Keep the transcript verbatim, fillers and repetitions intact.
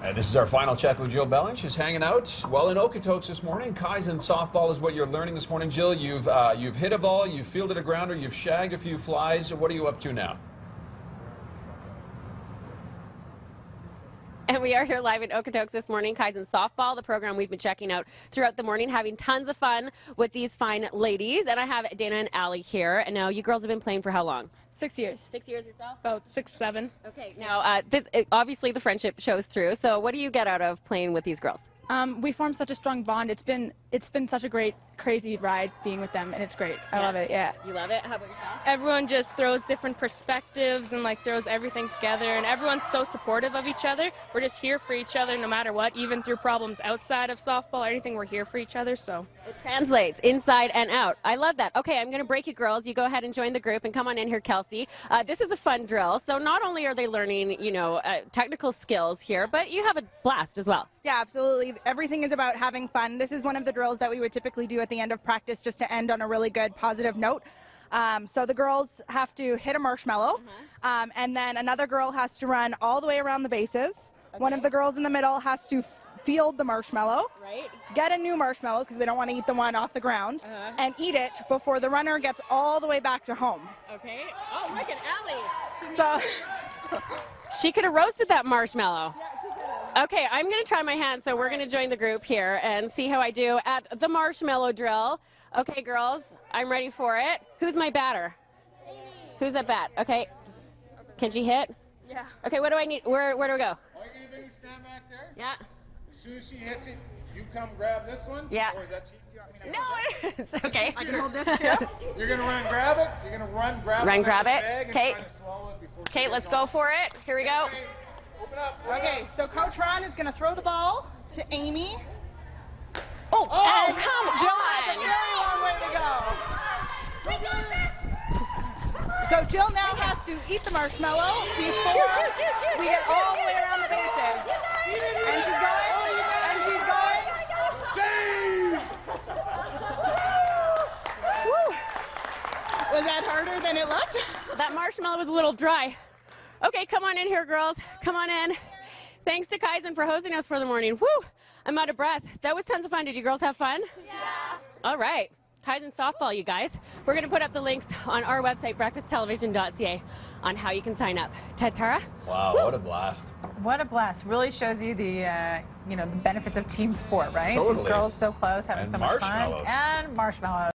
Uh, this is our final check with Jill Bellin. She's hanging out well in Okotoks this morning. Kaizen Softball is what you're learning this morning. Jill, you've uh, you've hit a ball, you've fielded a grounder, you've shagged a few flies. What are you up to now? And we are here live in Okotoks this morning. Kaizen Softball, the program we've been checking out throughout the morning, having tons of fun with these fine ladies. And I have Dana and Allie here. And now you girls have been playing for how long? Six years. Six years yourself? About six, seven. Okay, now uh, this, it, obviously the friendship shows through. So what do you get out of playing with these girls? Um, we formed such a strong bond. It's been it's been such a great, crazy ride being with them, and it's great. I Yeah. love it. Yeah. You love it? How about yourself? Everyone just throws different perspectives and like throws everything together, and everyone's so supportive of each other. We're just here for each other no matter what, even through problems outside of softball or anything, we're here for each other. So It translates inside and out. I love that. Okay, I'm going to break you girls. You go ahead and join the group and come on in here, Kelsey. Uh, this is a fun drill. So not only are they learning, you know, uh, technical skills here, but you have a blast as well. Yeah, absolutely. Everything is about having fun. This is one of the drills that we would typically do at the end of practice just to end on a really good positive note. Um, so the girls have to hit a marshmallow, Uh-huh. um, and then another girl has to run all the way around the bases. One of the girls in the middle has to field the marshmallow, Right? get a new marshmallow because they don't want to eat the one off the ground, Uh-huh. and eat it before the runner gets all the way back to home. Okay. Oh, look at Allie. So She could have roasted that marshmallow. Okay, I'm going to try my hand, so we're going to join the group here and see how I do at the marshmallow drill. Okay, girls, I'm ready for it. Who's my batter? Amy. Who's at bat? Okay. Can she hit? Yeah. Okay, what do I need? Where, where do we go? All you gotta do is stand back there. Yeah. As soon as she hits it, you come grab this one. Yeah. Or is that cheating? No, it's okay. I can hold this too. You're gonna run and grab it. You're gonna run, grab Run, it. grab it. Bag Okay. And try to swallow it before she Okay, gets let's go on. for it. Here we go. Okay, open up. Open Okay, up. so Coach Ron is going to throw the ball to Amy. Oh, Oh, oh come Jill has a on. very long way to go. So Jill now has to eat the marshmallow before Choo, choo, choo, choo, we choo, get choo, all choo, the way around the bases. And she's going, and she's going. Save! Was that harder than it looked? That marshmallow was a little dry. Okay, come on in here, girls. Come on in. Thanks to Kaizen for hosting us for the morning. Woo! I'm out of breath. That was tons of fun. Did you girls have fun? Yeah. All right. Kaizen Softball, you guys. We're going to put up the links on our website, breakfast television dot c a, on how you can sign up. Ted, Tara? Wow, Woo. what a blast. What a blast. Really shows you the, uh, you know, the benefits of team sport, right? Totally. These girls so close, having And so much fun. marshmallows. And marshmallows.